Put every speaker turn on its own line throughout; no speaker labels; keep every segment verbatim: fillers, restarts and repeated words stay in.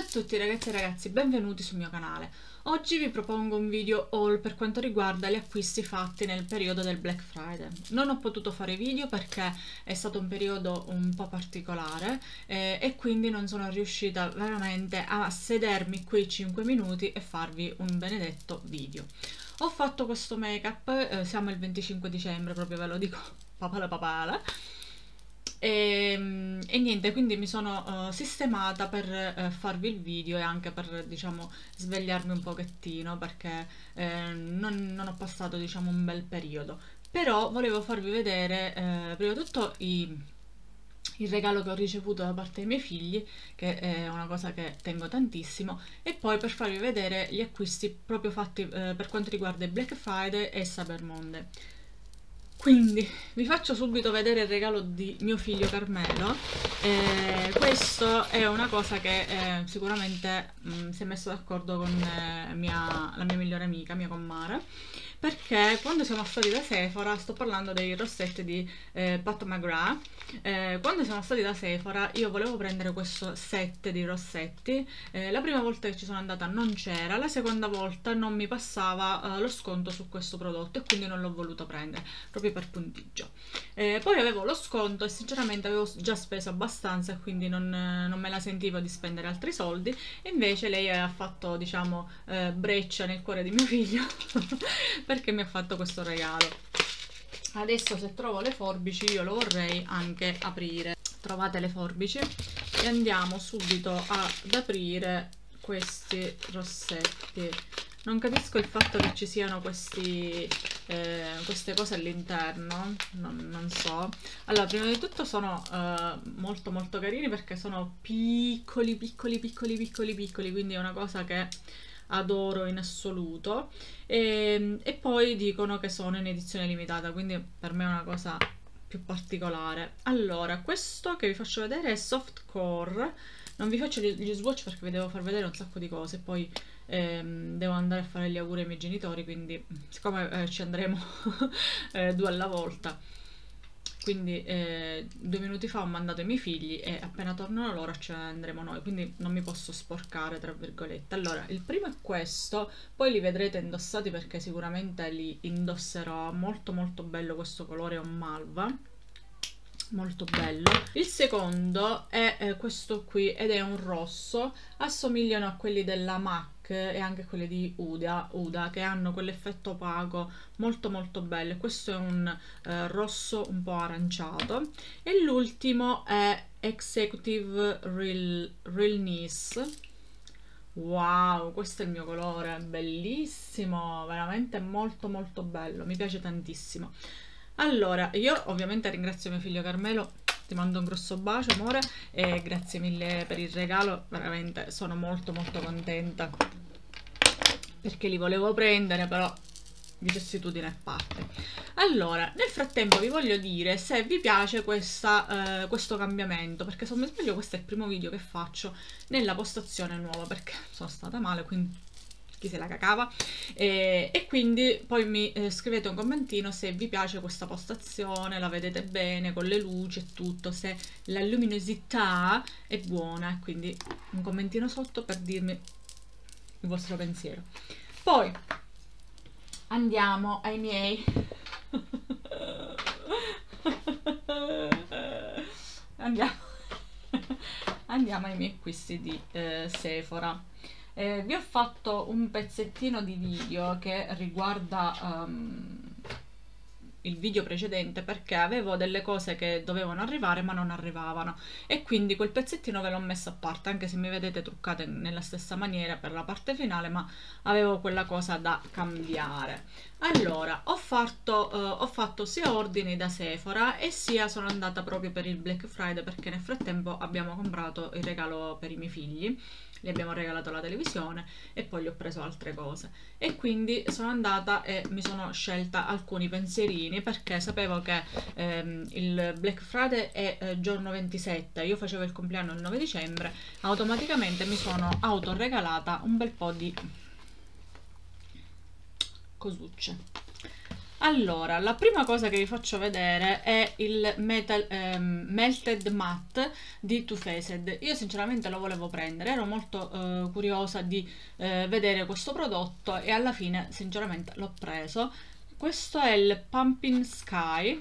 tutti ragazzi e ragazzi, benvenuti sul mio canale. Oggi vi propongo un video haul per quanto riguarda gli acquisti fatti nel periodo del Black Friday. Non ho potuto fare video perché è stato un periodo un po' particolare eh, e quindi non sono riuscita veramente a sedermi quei cinque minuti e farvi un benedetto video. Ho fatto questo make up, eh, siamo il venticinque dicembre, proprio ve lo dico, papala papala. E, e niente, quindi mi sono uh, sistemata per uh, farvi il video e anche per, diciamo, svegliarmi un pochettino perché eh, non, non ho passato, diciamo, un bel periodo. Però volevo farvi vedere eh, prima di tutto i, il regalo che ho ricevuto da parte dei miei figli, che è una cosa che tengo tantissimo, e poi per farvi vedere gli acquisti proprio fatti eh, per quanto riguarda il Black Friday e Cyber Monday. Quindi vi faccio subito vedere il regalo di mio figlio Carmelo. Eh, questo è una cosa che eh, sicuramente mh, si è messo d'accordo con eh, mia, la mia migliore amica, mia commare, perché quando siamo stati da Sephora, sto parlando dei rossetti di eh, Pat McGrath, eh, quando siamo stati da Sephora io volevo prendere questo set di rossetti. Eh, la prima volta che ci sono andata non c'era, la seconda volta non mi passava eh, lo sconto su questo prodotto e quindi non l'ho voluto prendere, proprio per puntiggio. Eh, poi avevo lo sconto e sinceramente avevo già speso abbastanza e quindi non, non me la sentivo di spendere altri soldi, e invece lei ha fatto, diciamo, eh, breccia nel cuore di mio figlio perché mi ha fatto questo regalo. Adesso, se trovo le forbici, io lo vorrei anche aprire. Trovate le forbici e andiamo subito ad aprire questi rossetti. Non capisco il fatto che ci siano questi, eh, queste cose all'interno, non, non so. Allora, prima di tutto sono eh, molto molto carini perché sono piccoli, piccoli, piccoli, piccoli, piccoli, quindi è una cosa che adoro in assoluto. E, e poi dicono che sono in edizione limitata, quindi per me è una cosa più particolare. Allora, questo che vi faccio vedere è Soft Core. Non vi faccio gli, gli swatch perché vi devo far vedere un sacco di cose, poi ehm, devo andare a fare gli auguri ai miei genitori, quindi siccome eh, ci andremo eh, due alla volta, quindi eh, due minuti fa ho mandato i miei figli e appena tornano loro ci andremo noi, quindi non mi posso sporcare, tra virgolette. Allora, il primo è questo, poi li vedrete indossati perché sicuramente li indosserò. Molto molto bello questo colore, è un malva, molto bello. Il secondo è eh, questo qui ed è un rosso, assomigliano a quelli della MAC e anche quelli di Huda, Huda che hanno quell'effetto opaco molto molto bello. Questo è un eh, rosso un po' aranciato, e l'ultimo è Executive Real, Realness. Wow, questo è il mio colore, bellissimo, veramente molto molto bello, mi piace tantissimo. Allora, io ovviamente ringrazio mio figlio Carmelo, ti mando un grosso bacio amore e grazie mille per il regalo, veramente sono molto molto contenta perché li volevo prendere, però vicissitudine a parte. Allora, nel frattempo vi voglio dire se vi piace questa, eh, questo cambiamento, perché se non mi sbaglio questo è il primo video che faccio nella postazione nuova perché sono stata male, quindi chi se la cacava, e, e quindi poi mi eh, scrivete un commentino se vi piace questa postazione, la vedete bene con le luci e tutto, se la luminosità è buona, quindi un commentino sotto per dirmi il vostro pensiero. Poi andiamo ai miei andiamo andiamo ai miei acquisti di eh, Sephora. Eh, vi ho fatto un pezzettino di video che riguarda um, il video precedente perché avevo delle cose che dovevano arrivare ma non arrivavano, e quindi quel pezzettino ve l'ho messo a parte, anche se mi vedete truccate nella stessa maniera per la parte finale, ma avevo quella cosa da cambiare. Allora, ho fatto, uh, ho fatto sia ordini da Sephora e sia sono andata proprio per il Black Friday perché nel frattempo abbiamo comprato il regalo per i miei figli, gli abbiamo regalato la televisione e poi gli ho preso altre cose, e quindi sono andata e mi sono scelta alcuni pensierini perché sapevo che ehm, il Black Friday è eh, giorno ventisette, io facevo il compleanno il nove dicembre, automaticamente mi sono autoregalata un bel po' di cosucce. Allora, la prima cosa che vi faccio vedere è il Metal, ehm, Melted Matte di Too Faced. Io sinceramente lo volevo prendere, ero molto eh, curiosa di eh, vedere questo prodotto e alla fine sinceramente l'ho preso. Questo è il Pumpkin Sky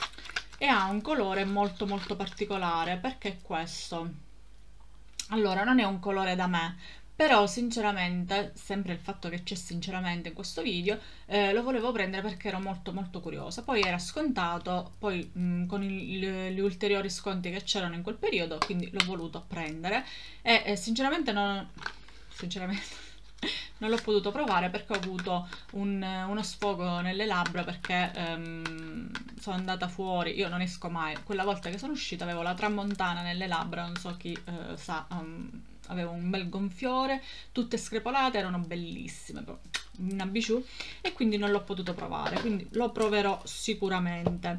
e ha un colore molto molto particolare. Perché è questo? Allora, non è un colore da me, però sinceramente, sempre il fatto che c'è sinceramente in questo video, eh, lo volevo prendere perché ero molto molto curiosa. Poi era scontato, poi mh, con il- gli ulteriori sconti che c'erano in quel periodo, quindi l'ho voluto prendere e eh, sinceramente non... sinceramente non l'ho potuto provare perché ho avuto un- uno sfogo nelle labbra perché ehm, sono andata fuori, io non esco mai, quella volta che sono uscita avevo la tramontana nelle labbra, non so chi eh, sa, ehm, avevo un bel gonfiore, tutte screpolate, erano bellissime, proprio una bijou, e quindi non l'ho potuto provare, quindi lo proverò sicuramente.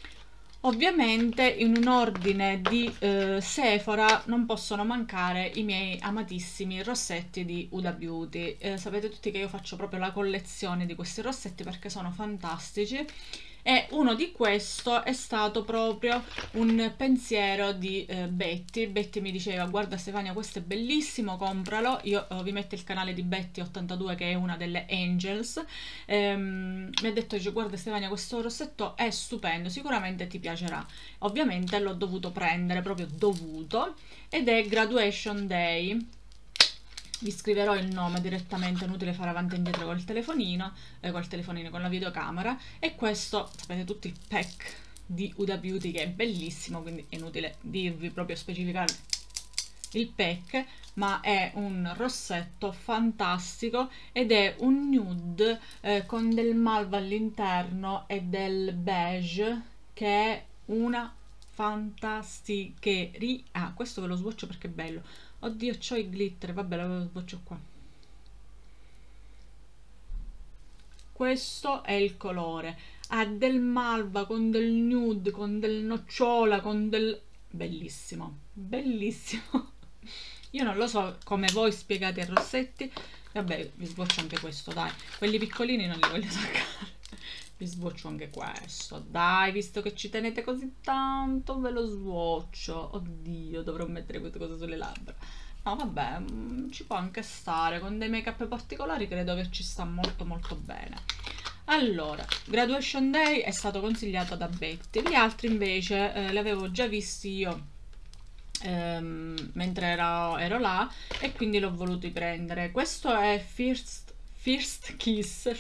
Ovviamente in un ordine di eh, Sephora non possono mancare i miei amatissimi rossetti di Huda Beauty. Eh, sapete tutti che io faccio proprio la collezione di questi rossetti perché sono fantastici, e uno di questo è stato proprio un pensiero di eh, Betty. Betty mi diceva: guarda Stefania, questo è bellissimo, compralo. Io eh, vi metto il canale di Betty ottantadue, che è una delle Angels. Ehm, mi ha detto, dice, guarda Stefania, questo rossetto è stupendo, sicuramente ti piacerà. Ovviamente l'ho dovuto prendere, proprio dovuto, ed è Graduation Day. Vi scriverò il nome direttamente, inutile fare avanti e indietro col telefonino, eh, col telefonino, con la videocamera. E questo, sapete tutti, il pack di Huda Beauty, che è bellissimo, quindi è inutile dirvi, proprio specificare il pack, ma è un rossetto fantastico ed è un nude eh, con del malva all'interno e del beige, che è una fantasticheria. Ah, questo ve lo swatcho perché è bello. Oddio, c'ho i glitter, vabbè, lo swatcho qua. Questo è il colore, ha del malva con del nude, con del nocciola, con del... bellissimo, bellissimo. Io non lo so come voi spiegate i rossetti. Vabbè, vi sboccio anche questo, dai. Quelli piccolini non li voglio toccare. Vi sboccio anche questo, dai, visto che ci tenete così tanto, ve lo sboccio. Oddio, dovrò mettere queste cose sulle labbra. No, vabbè, mm, ci può anche stare. Con dei make-up particolari credo che ci sta molto molto bene. Allora, Graduation Day è stato consigliato da Betty. Gli altri invece eh, li avevo già visti io ehm, mentre ero, ero là, e quindi l'ho voluto prendere. Questo è First, First Kiss.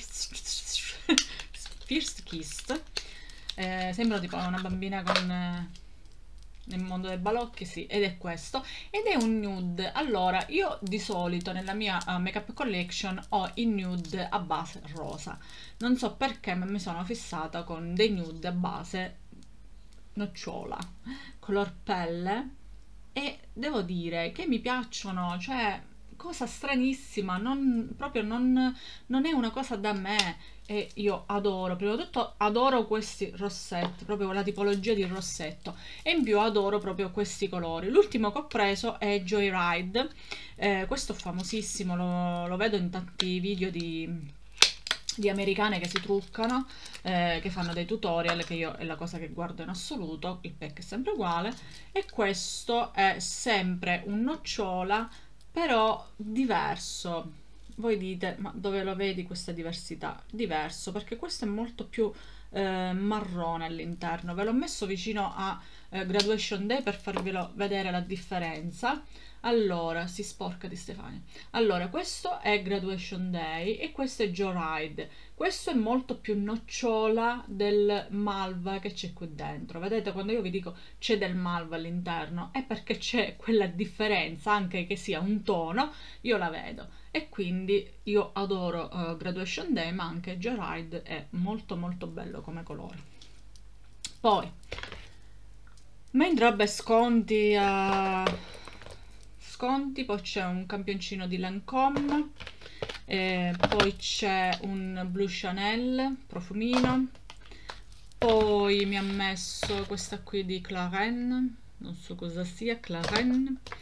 First Kiss. Eh, sembra tipo una bambina con... Eh, nel mondo dei balocchi, sì, ed è questo, ed è un nude. Allora, io di solito nella mia uh, makeup collection ho i nude a base rosa, non so perché, ma mi sono fissata con dei nude a base nocciola, color pelle, e devo dire che mi piacciono, cioè cosa stranissima, non, proprio non, non è una cosa da me, e io adoro, prima di tutto adoro questi rossetti, proprio la tipologia di rossetto, e in più adoro proprio questi colori. L'ultimo che ho preso è Joyride, eh, questo è famosissimo, lo, lo vedo in tanti video di di americane che si truccano, eh, che fanno dei tutorial, che io è la cosa che guardo in assoluto. Il pack è sempre uguale, e questo è sempre un nocciola, però diverso. Voi dite, ma dove lo vedi questa diversità? Diverso, perché questo è molto più eh, marrone all'interno. Ve l'ho messo vicino a eh, Graduation Day per farvelo vedere la differenza. Allora, si sporca di Stefania. Allora, questo è Graduation Day e questo è Joyride. Questo è molto più nocciola del malva che c'è qui dentro. Vedete, quando io vi dico c'è del malva all'interno, è perché c'è quella differenza, anche che sia un tono, io la vedo. E quindi io adoro uh, Graduation Day, ma anche Joyride è molto molto bello come colore. Poi, mentre vabbè, sconti a... Uh, sconti, poi c'è un campioncino di Lancôme, eh, poi c'è un Blue Chanel profumino, poi mi ha messo questa qui di Clarins, non so cosa sia, Clarins,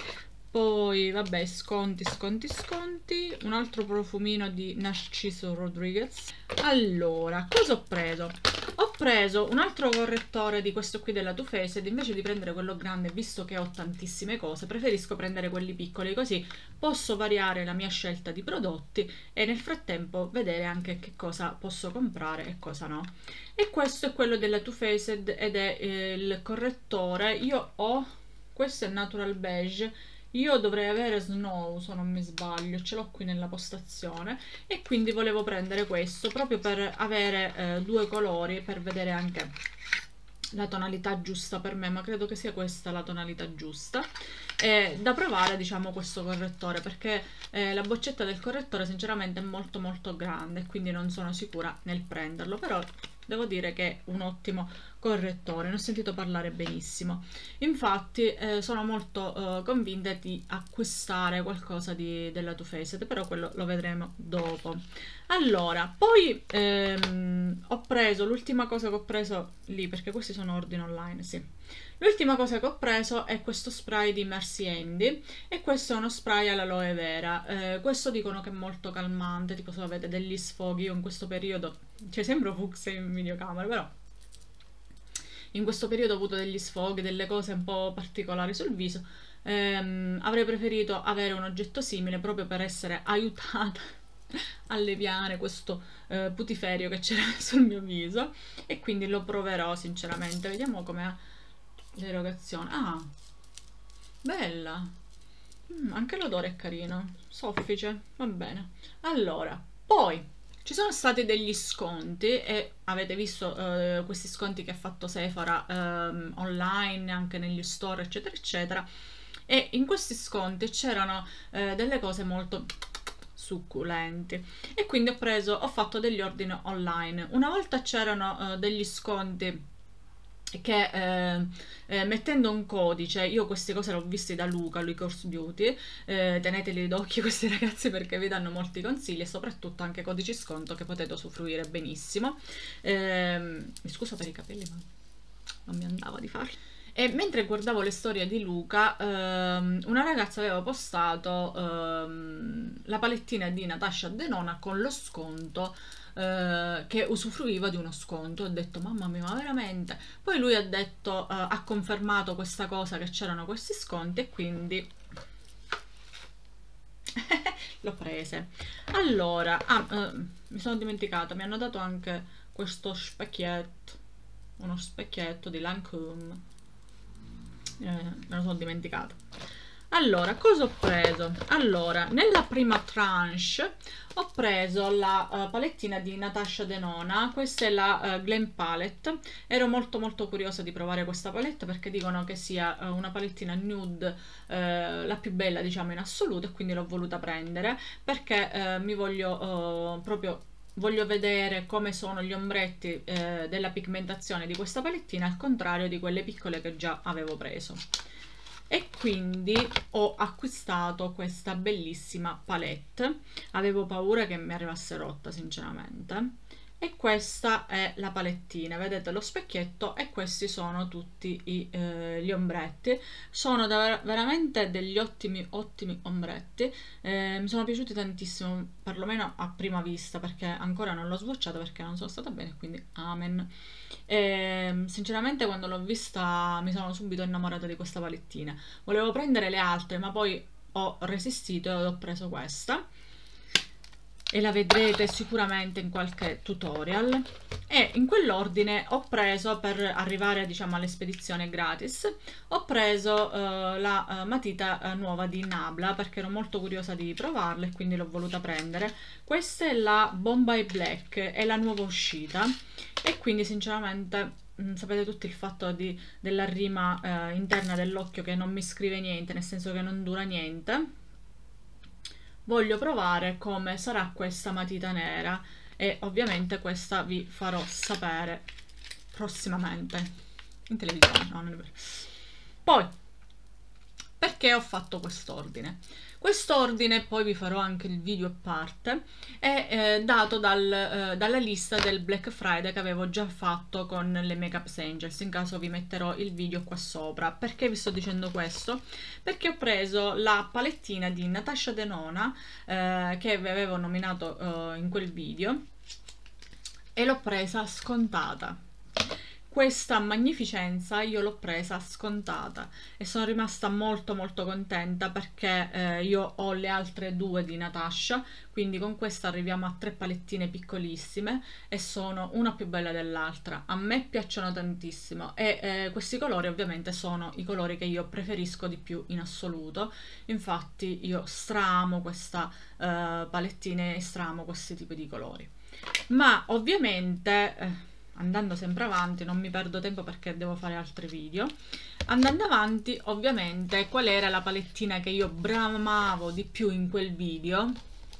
Poi vabbè, sconti, sconti, sconti. Un altro profumino di Narciso Rodriguez. Allora, cosa ho preso? Ho preso un altro correttore di questo qui della Too Faced. Invece di prendere quello grande, visto che ho tantissime cose, preferisco prendere quelli piccoli, così posso variare la mia scelta di prodotti e nel frattempo vedere anche che cosa posso comprare e cosa no. E questo è quello della Too Faced ed è eh, il correttore. Io ho, questo è Natural Beige. Io dovrei avere Snow, se non mi sbaglio, ce l'ho qui nella postazione e quindi volevo prendere questo proprio per avere eh, due colori, per vedere anche la tonalità giusta per me, ma credo che sia questa la tonalità giusta, e da provare, diciamo, questo correttore, perché eh, la boccetta del correttore sinceramente è molto molto grande, quindi non sono sicura nel prenderlo, però devo dire che è un ottimo correttore, ne ho sentito parlare benissimo. Infatti eh, sono molto eh, convinta di acquistare qualcosa di, della Too Faced, però quello lo vedremo dopo. Allora, poi ehm, ho preso l'ultima cosa che ho preso lì, perché questi sono ordini online, sì. L'ultima cosa che ho preso è questo spray di Mercy Handy e questo è uno spray all'aloe vera. Eh, questo dicono che è molto calmante, tipo se avete degli sfoghi. Io in questo periodo, cioè sembro fucsia in videocamera, però in questo periodo ho avuto degli sfoghi, delle cose un po' particolari sul viso. Ehm, avrei preferito avere un oggetto simile proprio per essere aiutata a alleviare questo eh, putiferio che c'era sul mio viso, e quindi lo proverò sinceramente. Vediamo com'è l'erogazione. Ah, bella. Mm, anche l'odore è carino, soffice, va bene. Allora, poi ci sono stati degli sconti e avete visto eh, questi sconti che ha fatto Sephora ehm, online, anche negli store, eccetera eccetera, e in questi sconti c'erano eh, delle cose molto succulenti e quindi ho preso, ho fatto degli ordini online. Una volta c'erano eh, degli sconti che eh, eh, mettendo un codice, io queste cose le ho viste da Luca, Luicor's Beauty, eh, teneteli d'occhio questi ragazzi perché vi danno molti consigli e soprattutto anche codici sconto che potete usufruire benissimo. Eh, mi scuso per i capelli, ma non mi andava di farli. E mentre guardavo le storie di Luca, ehm, una ragazza aveva postato ehm, la palettina di Natasha Denona con lo sconto, eh, che usufruiva di uno sconto. Ho detto mamma mia, ma veramente? Poi lui ha detto, eh, ha confermato questa cosa, che c'erano questi sconti, e quindi l'ho prese. Allora, ah, eh, mi sono dimenticata, mi hanno dato anche questo specchietto, uno specchietto di Lancôme. Eh, me lo sono dimenticato. Allora, cosa ho preso? Allora, nella prima tranche ho preso la uh, palettina di Natasha Denona. Questa è la uh, Glam Palette. Ero molto molto curiosa di provare questa palette perché dicono che sia uh, una palettina nude, uh, la più bella diciamo in assoluto, e quindi l'ho voluta prendere perché uh, mi voglio uh, proprio voglio vedere come sono gli ombretti eh, della pigmentazione di questa palettina, al contrario di quelle piccole che già avevo preso. E quindi ho acquistato questa bellissima palette. Avevo paura che mi arrivasse rotta sinceramente. E questa è la palettina, vedete lo specchietto, e questi sono tutti i, eh, gli ombretti. Sono da, veramente degli ottimi ottimi ombretti, eh, mi sono piaciuti tantissimo, perlomeno a prima vista, perché ancora non l'ho swatchata perché non sono stata bene, quindi amen. E, sinceramente quando l'ho vista mi sono subito innamorata di questa palettina. Volevo prendere le altre ma poi ho resistito e ho preso questa, e la vedrete sicuramente in qualche tutorial. E in quell'ordine ho preso, per arrivare diciamo alle spedizioni gratis, ho preso uh, la uh, matita uh, nuova di Nabla perché ero molto curiosa di provarla e quindi l'ho voluta prendere. Questa è la Bombay Black, è la nuova uscita, e quindi sinceramente mh, sapete tutti il fatto di, della rima uh, interna dell'occhio che non mi scrive niente, nel senso che non dura niente. Voglio provare come sarà questa matita nera e ovviamente questa vi farò sapere prossimamente in televisione. No, non è vero. Poi, per perché ho fatto quest'ordine. Quest'ordine, poi vi farò anche il video a parte, è eh, dato dal, eh, dalla lista del Black Friday che avevo già fatto con le Makeup Angels. In caso vi metterò il video qua sopra. Perché vi sto dicendo questo? Perché ho preso la palettina di Natasha Denona eh, che vi avevo nominato eh, in quel video e l'ho presa scontata. Questa magnificenza io l'ho presa scontata e sono rimasta molto molto contenta perché eh, io ho le altre due di Natasha, quindi con questa arriviamo a tre palettine piccolissime e sono una più bella dell'altra. A me piacciono tantissimo e eh, questi colori ovviamente sono i colori che io preferisco di più in assoluto. Infatti io stramo questa eh, palettina e stramo questi tipi di colori, ma ovviamente eh, andando sempre avanti, non mi perdo tempo perché devo fare altri video. Andando avanti, ovviamente, qual era la palettina che io bramavo di più in quel video?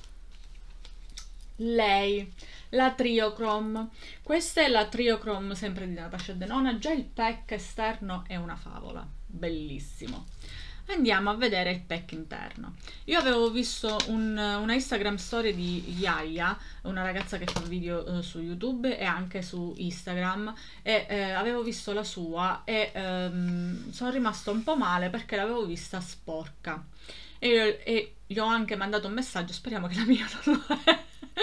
Lei, la Triochrome. Questa è la Triochrome sempre di Natasha Denona. Già il pack esterno è una favola, bellissimo. Andiamo a vedere il pack interno. Io avevo visto un, una Instagram story di Yaya, una ragazza che fa video eh, su YouTube e anche su Instagram, e eh, avevo visto la sua e ehm, sono rimasta un po' male perché l'avevo vista sporca e, e gli ho anche mandato un messaggio, speriamo che la mia non lo è.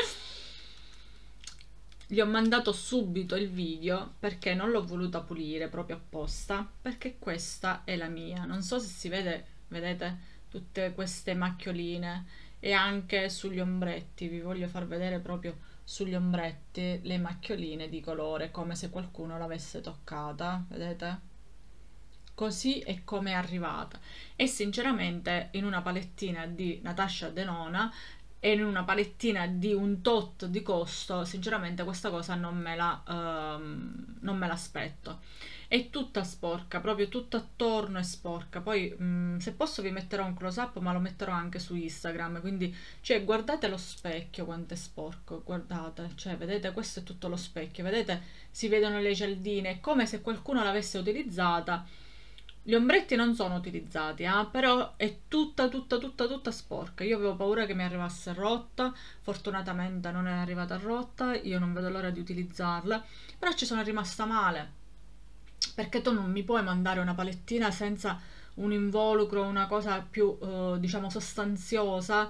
Gli ho mandato subito il video perché non l'ho voluta pulire proprio apposta, perché questa è la mia. Non so se si vede, vedete tutte queste macchioline, e anche sugli ombretti, vi voglio far vedere proprio sugli ombretti le macchioline di colore, come se qualcuno l'avesse toccata, vedete? Così è come è arrivata. E sinceramente in una palettina di Natasha Denona e in una palettina di un tot di costo, sinceramente questa cosa non me la um, non me l'aspetto. È tutta sporca, proprio tutto attorno è sporca. Poi um, se posso vi metterò un close up, ma lo metterò anche su Instagram, quindi cioè guardate lo specchio quanto è sporco, guardate, cioè vedete, questo è tutto lo specchio, vedete, si vedono le cialdine, è come se qualcuno l'avesse utilizzata. Gli ombretti non sono utilizzati, eh, però è tutta tutta tutta tutta sporca. Io avevo paura che mi arrivasse rotta, fortunatamente non è arrivata rotta, io non vedo l'ora di utilizzarla, però ci sono rimasta male, perché tu non mi puoi mandare una palettina senza un involucro, una cosa più eh, diciamo sostanziosa,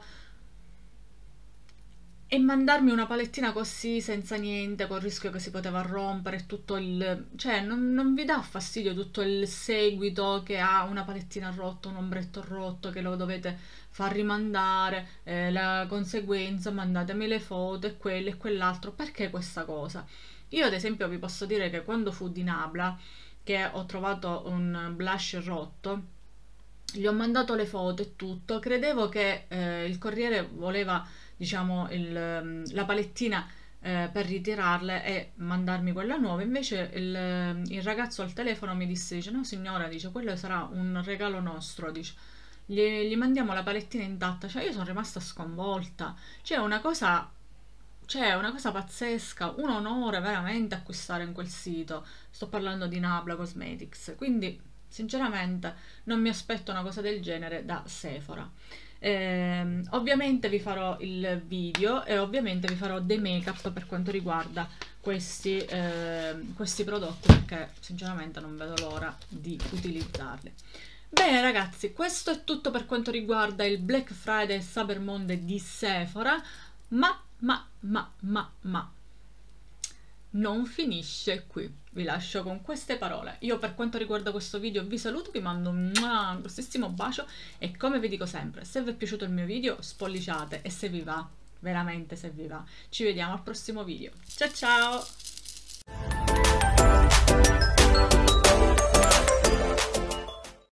e mandarmi una palettina così senza niente, col rischio che si poteva rompere tutto il... cioè non, non vi dà fastidio tutto il seguito che ha una palettina rotta, un ombretto rotto, che lo dovete far rimandare, eh, la conseguenza, mandatemi le foto e quello e quell'altro. Perché questa cosa? Io ad esempio vi posso dire che quando fu di Nabla, che ho trovato un blush rotto, gli ho mandato le foto e tutto, credevo che eh, il corriere voleva, diciamo, il, la palettina eh, per ritirarle e mandarmi quella nuova. Invece il, il ragazzo al telefono mi disse, dice, no signora, dice, quello sarà un regalo nostro, dice, gli, gli mandiamo la palettina intatta. Cioè io sono rimasta sconvolta, cioè una cosa, cioè una cosa pazzesca, un onore veramente acquistare in quel sito. Sto parlando di Nabla Cosmetics, quindi sinceramente non mi aspetto una cosa del genere da Sephora. Eh, ovviamente vi farò il video e ovviamente vi farò dei make up per quanto riguarda questi, eh, questi prodotti, perché sinceramente non vedo l'ora di utilizzarli. Bene ragazzi, questo è tutto per quanto riguarda il Black Friday e Cyber Monday di Sephora, ma ma ma ma ma non finisce qui. Vi lascio con queste parole. Io per quanto riguarda questo video vi saluto, vi mando un grossissimo bacio e come vi dico sempre, se vi è piaciuto il mio video spolliciate, e se vi va, veramente se vi va, ci vediamo al prossimo video. Ciao ciao!